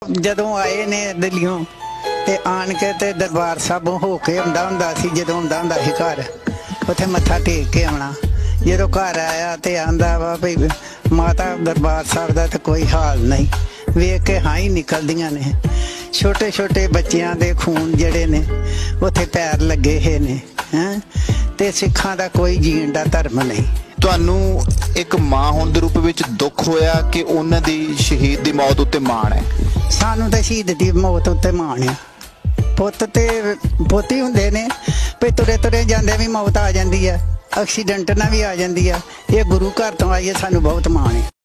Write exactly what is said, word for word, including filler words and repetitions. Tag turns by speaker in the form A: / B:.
A: ਜਦੋਂ ਆਏ ਨੇ ਦਿੱਲੀੋਂ ਤੇ ਆਣ ਕੇ ਤੇ ਦਰਬਾਰ ਸਾਹਿਬ ਹੋ ਕੇ ਆਉਂਦਾ ਹੁੰਦਾ ਸੀ। ਜਦੋਂ ਆਉਂਦਾ ਹੁੰਦਾ ਸੀ ਘਰ ਉੱਥੇ ਮੱਥਾ ਟੇਕ ਕੇ ਆਉਣਾ। ਜਦੋਂ ਘਰ ਆਇਆ ਤੇ ਆਂਦਾ ਵਾ ਵੀ ਮਾਤਾ ਦਰਬਾਰ ਸਾਹਿਬ ਦਾ ਤਾਂ ਕੋਈ ਹਾਲ ਨਹੀਂ। ਵੇਖ ਕੇ ਹਾਂ ਹੀ ਨਿਕਲਦੀਆਂ ਨੇ। ਛੋਟੇ ਛੋਟੇ ਬੱਚਿਆਂ ਦੇ ਖੂਨ ਜਿਹੜੇ ਨੇ ਉੱਥੇ ਪੈਰ ਲੱਗੇ ਹੋਏ ਨੇ ਹੈਂ। ਤੇ ਸਿੱਖਾਂ ਦਾ ਕੋਈ ਜੀਣ ਦਾ ਧਰਮ ਨਹੀਂ।
B: ਤੁਹਾਨੂੰ ਇੱਕ ਮਾਂ ਹੋਣ ਦੇ ਰੂਪ ਵਿੱਚ ਦੁੱਖ ਹੋਇਆ ਕਿ ਉਹਨਾਂ ਦੀ ਸ਼ਹੀਦ ਦੀ ਮੌਤ ਉੱਤੇ ਮਾਣ ਹੈ?
A: ਸਾਨੂੰ ਤਾਂ ਸ਼ਹੀਦ ਦੀ ਮੌਤ ਉੱਤੇ ਮਾਣ ਆ। ਪੁੱਤ ਤੇ ਪੋਤੀ ਹੁੰਦੇ ਨੇ ਵੀ ਤੁਰੇ ਤੁਰੇ ਜਾਂਦੇ ਵੀ ਮੌਤ ਆ ਜਾਂਦੀ ਆ, ਐਕਸੀਡੈਂਟ ਨਾਲ ਵੀ ਆ ਜਾਂਦੀ ਆ। ਇਹ ਗੁਰੂ ਘਰ ਤੋਂ ਆਈਏ, ਸਾਨੂੰ ਬਹੁਤ ਮਾਣ ਹੈ।